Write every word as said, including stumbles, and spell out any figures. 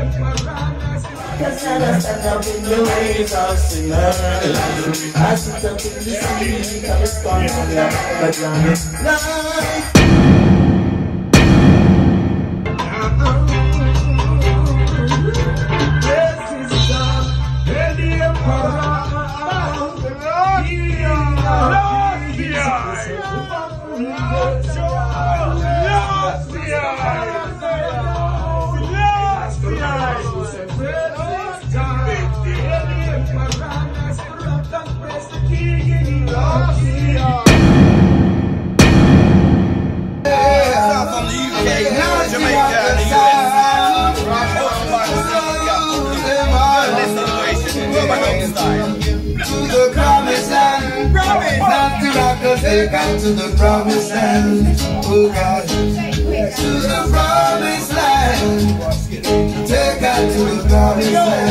Cause I done stand up in the waves of sinners. I sit up in the sea, I respond to the background light. This is the Earthday from the U K, Jamaica, and the U S. To the promised land, promise not to rock us, take us to the promised land. Oh God, to the promised land, take us to the promised land.